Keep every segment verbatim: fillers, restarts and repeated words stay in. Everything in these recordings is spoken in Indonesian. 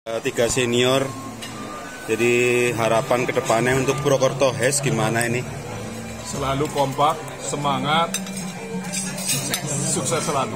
Tiga senior, jadi harapan kedepannya untuk Purwokerto H E S gimana ini? Selalu kompak, semangat, sukses selalu.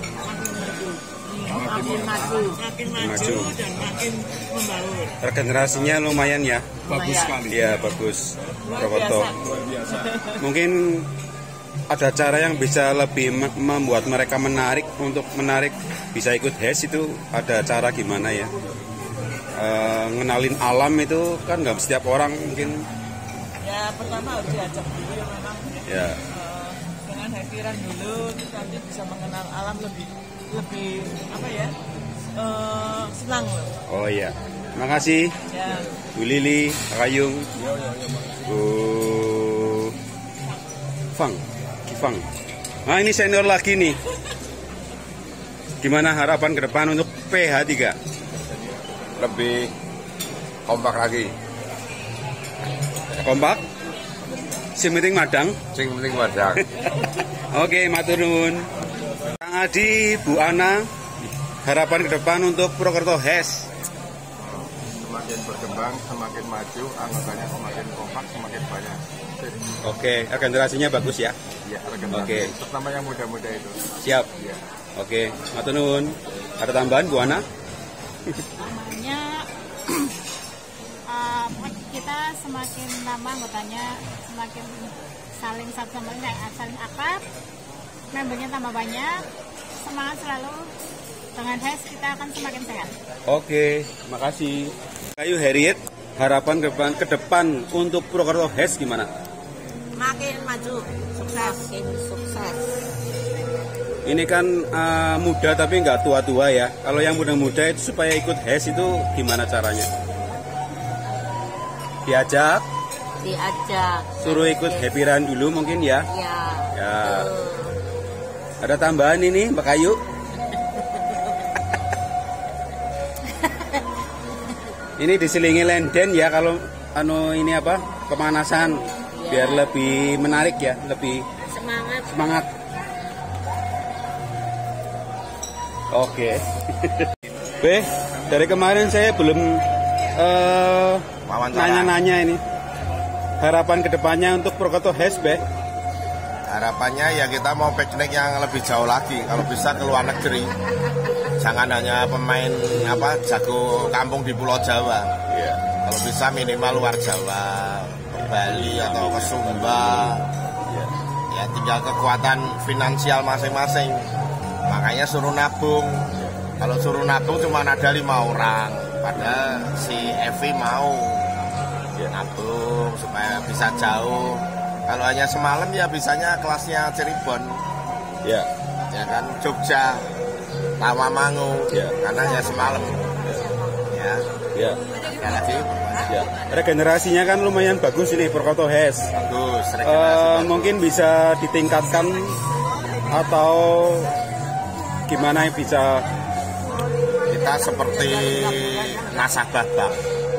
Makin maju, makin maju, Maju. dan makin membaur. Regenerasinya lumayan ya? Bagus sekali. Iya bagus, Luar Purwokerto. biasa. Luar biasa. Mungkin ada cara yang bisa lebih me- membuat mereka menarik untuk menarik bisa ikut H E S itu ada cara gimana ya? E, ngenalin alam itu kan nggak setiap orang mungkin. Ya pertama harus diajak dulu ya memang Ya, eh, dengan hadiran dulu terus nanti bisa mengenal alam lebih lebih apa ya eh, senang loh. oh iya. Makasih Ya. Bu Lili, Kak Ayung, Bu Fang, Kifang. Nah ini senior lagi nih. Gimana harapan ke depan untuk P H tiga? Lebih kompak lagi, Kompak? Si meeting madang? sing penting wadang. Oke, matur nuwun. Kang Adi, Bu Ana, harapan ke depan untuk Purwokerto H E S. Semakin berkembang, semakin maju, anggotanya semakin kompak, semakin banyak. Oke, regenerasinya bagus ya. Ya, regenerasi. Oke. Terutama yang muda-muda itu. Siap. Ya. Oke, matur nuwun. Ada tambahan Bu Ana? Namanya uh, kita semakin lama anggotanya semakin saling satu sama lain kayak saling akrab, membernya tambah banyak, semangat selalu. Dengan H E S kita akan semakin sehat. Oke, makasih. Kayu Harriet, harapan ke depan, ke depan untuk Purwokerto H E S gimana? Makin maju, sukses, makin sukses. Ini kan uh, muda tapi nggak tua-tua ya. Kalau yang muda-muda itu supaya ikut H E S itu gimana caranya? Diajak, Diajak. suruh ikut happy run dulu mungkin ya. Ya. Ya. Ada tambahan ini Mbak Kayu? Ini diselingi lenden ya kalau anu ini apa? Pemanasan biar lebih menarik ya, lebih Semangat. semangat. Oke. B, dari kemarin saya belum eh, Wawancara. nanya-nanya ini. Harapan kedepannya untuk Purwokerto H E S, B. Harapannya ya kita mau piknik yang lebih jauh lagi. Kalau bisa ke luar negeri. Jangan hanya pemain apa jago kampung di Pulau Jawa. Iya. Kalau bisa minimal luar Jawa, ke Bali atau ke Sumba. Ya tinggal kekuatan finansial masing-masing. Makanya suruh nabung. Kalau suruh nabung cuma ada lima orang. Padahal si Evi mau nabung supaya bisa jauh. Kalau hanya semalam ya bisanya kelasnya Cirebon, Ya. ya kan Jogja, Tawamangu, Ya. karena hanya semalam. Ya, Ya. sekali lagi Ya. Regenerasinya kan lumayan bagus ini Purwokerto H E S. bagus. Eh, regenerasi bagus. mungkin bisa ditingkatkan atau gimana yang bisa? Kita seperti nasabah bank.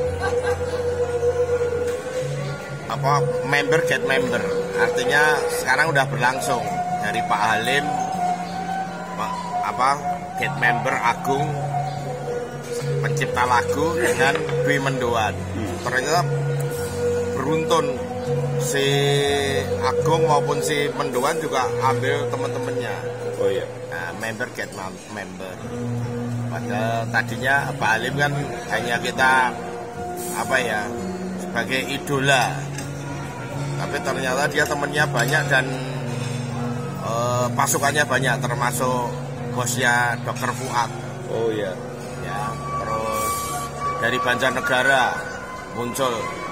Apa member get member, artinya sekarang udah berlangsung dari Pak Halim, Pak apa get member Agung, pencipta lagu dengan Dwi Mendoan. Ternyata beruntun si Agung maupun si Mendoan juga ambil teman-temannya. Oh iya. Nah, member get mem- member. Padahal tadinya Pak Halim kan hanya kita apa ya sebagai idola. Tapi ternyata dia temennya banyak dan uh, pasukannya banyak, termasuk bosnya Dokter Fuad. Oh iya. Ya, terus dari Banjarnegara muncul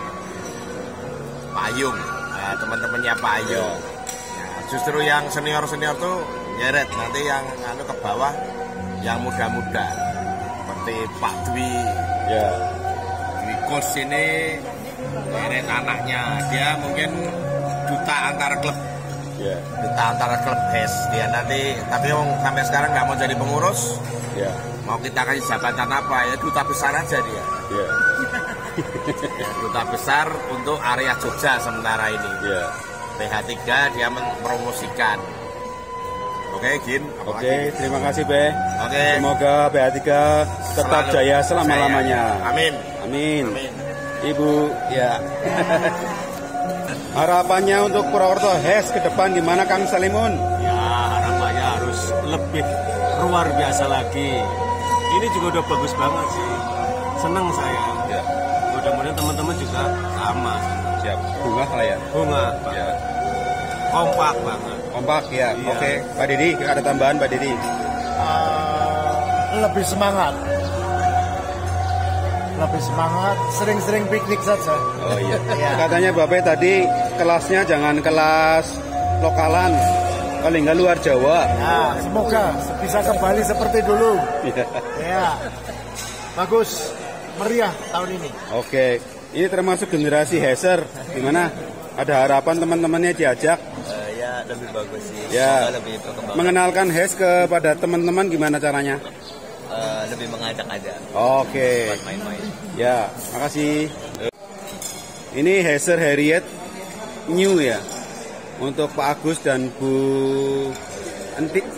Payung, ya, teman-temannya Payung. Ya, justru yang senior-senior tuh nyeret, nanti yang anu ke bawah yang muda-muda seperti Pak Dwi. Ya. Dwi Kus ini nyeret anaknya, dia mungkin duta antar klub. Ya. Duta antara klub H E S dia nanti, tapi yang sampai sekarang nggak mau jadi pengurus. Ya. Mau kita kasih jabatan apa ya, duta besar aja dia. Ya. Ya, duta besar untuk area Jogja sementara ini. Ya. P H tiga dia mempromosikan Oke, Gin. Oke, terima kasih Be. Oke. Semoga B H tiga tetap Selalu jaya selama-lamanya. Amin. Amin. Amin. Ibu, ya. Harapannya untuk Purwokerto H E S ke depan gimana Kang Salimun? Ya harapannya harus lebih luar biasa lagi. Ini juga udah bagus banget sih. Senang saya. Ya. Mudah-mudahan teman-teman juga sama. Siap. Bunga lah ya. Bunga, Ya. kompak banget. Kompak ya. Iya. Oke, Pak Didi ada tambahan Pak Didi. Uh, lebih semangat. Lebih semangat, sering-sering piknik saja. Oh iya. Iya. Katanya Bapak tadi kelasnya jangan kelas lokalan, paling nggak luar Jawa. Ya, semoga bisa kembali seperti dulu. Iya. Ya, bagus, meriah tahun ini. Oke, ini termasuk generasi Heser. Gimana? Ada harapan teman-temannya diajak? Uh, ya lebih bagus sih. Ya. Semoga lebih berkembang. Mengenalkan H E S kepada teman-teman gimana caranya? Uh, lebih mengajak aja. Oke. Buat main-main. Ya, makasih. Ini Heser Harriet New ya. Untuk Pak Agus dan Bu Entik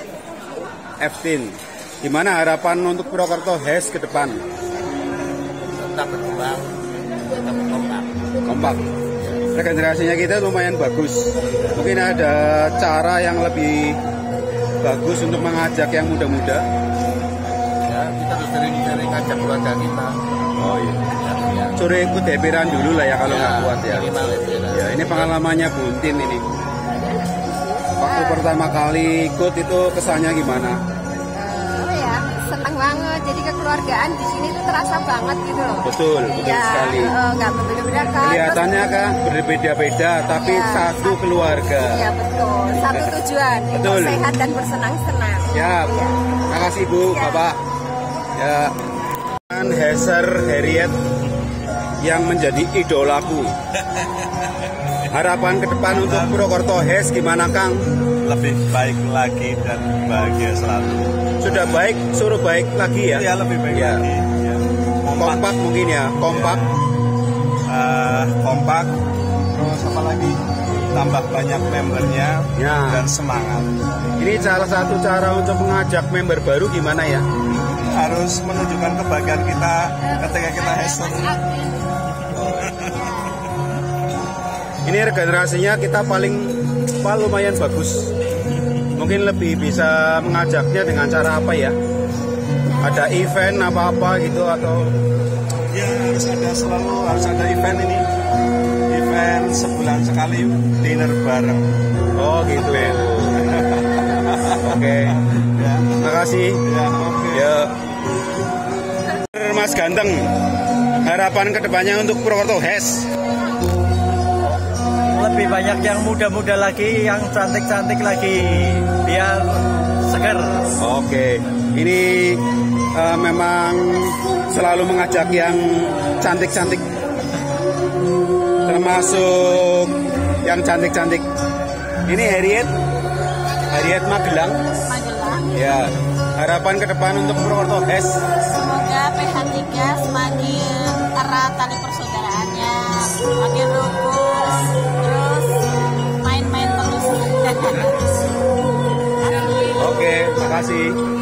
Eftin. Gimana harapan untuk Purwokerto H E S ke depan? Tetap berkembang, tetap kompak. Kompak. Regenerasinya kita lumayan bagus. Mungkin ada cara yang lebih bagus untuk mengajak yang muda-muda. Ya, kita harus sering-sering ngajak keluarga kita. Oh iya. Ya. Suruh ikut hepiran dulu lah ya kalau nggak kuat ya. Minimal itu ya. Ya ini pengalamannya Buntin ini. Waktu pertama kali ikut itu kesannya gimana? Oh ya, senang banget. Jadi kekeluargaan di sini tuh terasa banget gitu loh. Betul, betul Ya, sekali. eh, nggak berbeda-beda kan. Kelihatannya kan berbeda-beda tapi Ya, satu keluarga. Iya betul. Satu tujuan, Betul. untuk sehat dan bersenang-senang. Siap. Iya. Terima kasih Bu, Ya. Bapak. Ya. Heser Harriet yang menjadi idolaku. Harapan ke depan untuk Purwokerto H E S gimana Kang? Lebih baik lagi dan bahagia selalu. Sudah baik, suruh baik lagi ya? Ya lebih baik Ya. lagi. Ya. Kompak mungkin ya, kompak. Eh, kompak. Terus apa lagi? Tambah banyak membernya Ya. dan semangat. Ini salah satu cara untuk mengajak member baru gimana ya? Harus menunjukkan kebahagiaan kita ketika kita Heser. Ini regenerasinya kita paling paling lumayan bagus. Mungkin lebih bisa mengajaknya dengan cara apa ya? Ada event apa-apa gitu atau Ya harus ada selalu harus ada event ini. Event sebulan sekali dinner bareng. oh gitu. Oke. Ya. Terima kasih. Ya, oke. Ya. Mas Ganteng, harapan kedepannya untuk Purwokerto H E S? Lebih banyak yang muda-muda lagi, yang cantik-cantik lagi, biar seger. Oke, ini uh, memang selalu mengajak yang cantik-cantik, termasuk yang cantik-cantik. Ini Harriet, Harriet Magelang. Magelang. Ya, harapan ke depan untuk Purwokerto H E S. Semoga P H tiga semakin erat tali persaudaraannya, makin rukun, terus main-main terus. Oke, makasih.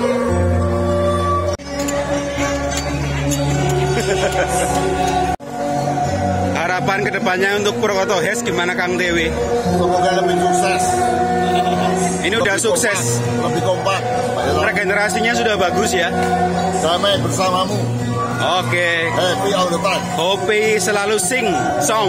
Harapan kedepannya untuk Purwokerto H E S gimana Kang Dewi? Semoga lebih sukses. Ini udah Lebih sukses. kompak, lebih kompak. Regenerasinya sudah bagus ya. Damai bersamamu. Oke. Happy all the time. Hopi selalu sing song.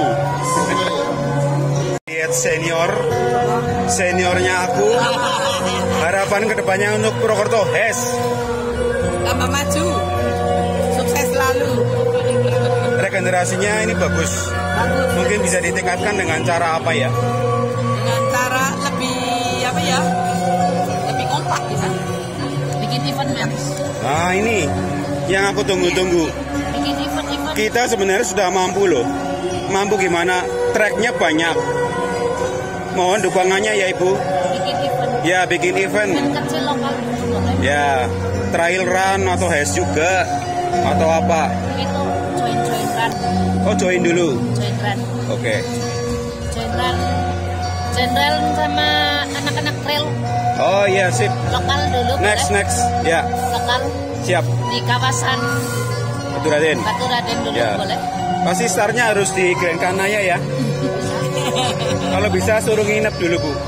Lihat senior, seniornya aku. Harapan kedepannya untuk Purwokerto H E S. Tambah maju, sukses selalu. Regenerasinya ini bagus. Bagus. Mungkin bisa ditingkatkan dengan cara apa ya? Dengan cara lebih apa ya? Lebih kompak bisa. Bikin event ya. Nah ini yang aku tunggu-tunggu. Bikin event-event. Kita sebenarnya sudah mampu loh. Mampu gimana? Tracknya banyak. Mohon dukungannya ya Ibu. Bikin event. Ya bikin event. Event kecil lokal boleh. Ya trail run atau H E S juga atau apa? Itu join-join run. Oh join dulu. Join run. Oke. Join run Jenderal sama anak-anak trail Oh iya, sip. lokal dulu. Next, boleh? next. Ya, Lokal siap. di kawasan Batu Raden. Batu Raden dulu Ya. boleh. Pasti startnya harus di Grand Kanaya ya. Kalau bisa suruh nginep dulu, Bu.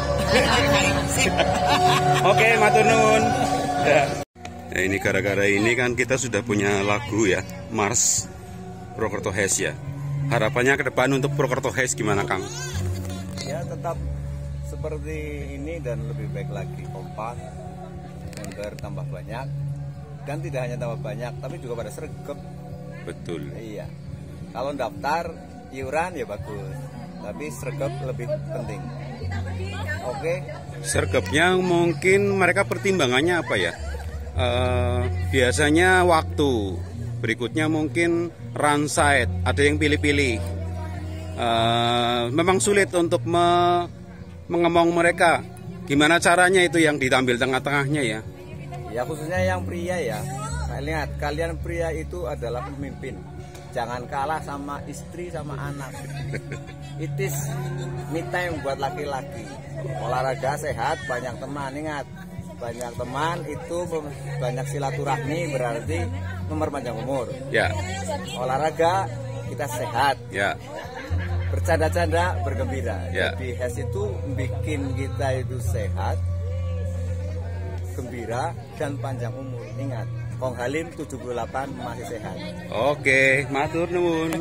Oke, matur nuwun. Ya. Ya, ini gara-gara ini kan kita sudah punya lagu ya, Mars Purwokerto Hes ya. Harapannya ke depan untuk Purwokerto Hes gimana, Kang? Ya tetap seperti ini dan lebih baik lagi, kompak, member tambah banyak, dan tidak hanya tambah banyak tapi juga pada sregep. Betul. Iya, kalau daftar iuran ya bagus, tapi sregep lebih penting. Oke. Sergapnya mungkin mereka pertimbangannya apa ya? Eh, biasanya waktu, berikutnya mungkin run side, ada yang pilih-pilih. Eh, memang sulit untuk me mengemong mereka. Gimana caranya itu yang ditampil tengah-tengahnya ya? Ya khususnya yang pria ya. Nah, lihat, kalian pria itu adalah pemimpin. Jangan kalah sama istri sama anak. It is me time buat laki-laki. Olahraga sehat, banyak teman. Ingat, banyak teman itu banyak silaturahmi, berarti memperpanjang umur. Ya. Olahraga kita sehat. Ya. Bercanda-canda, bergembira. Ya. Jadi Hes itu bikin kita itu sehat, gembira, dan panjang umur. Ingat, Kong Halim tujuh puluh delapan masih sehat. Oke, matur nuwun.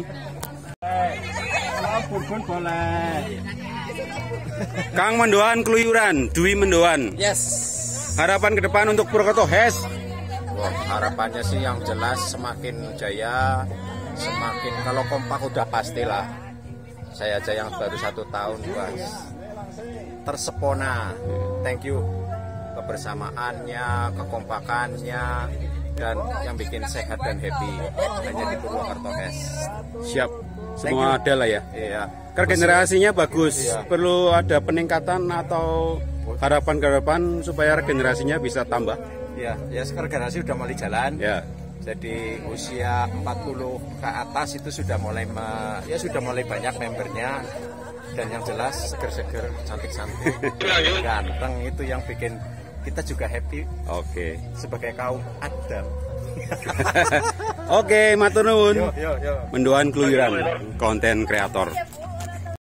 Pun boleh. Kang Mendoan Keluyuran, Dwi Mendoan. Yes. Harapan ke depan untuk Purwokerto Hes. Wah, harapannya sih yang jelas semakin jaya, semakin kalau kompak udah pastilah. Saya aja yang baru satu tahun, guys. Tersepona. Thank you. Kebersamaannya, kekompakannya, dan yang bikin sehat dan happy hanya di Purwokerto Hes. Siap. Semua ada lah ya. Iya. Regenerasinya bagus. Iya. Perlu ada peningkatan atau harapan ke depan supaya regenerasinya bisa tambah. Ya, ya regenerasi udah mulai jalan. Ya. Jadi usia empat puluh ke atas itu sudah mulai me, ya sudah mulai banyak membernya, dan yang jelas seger-seger, cantik-cantik, ganteng, itu yang bikin kita juga happy. Oke. Sebagai kaum Adam. Oke, matur nuwun. Yo, yo, yo. Mendoan Keluyuran, konten kreator.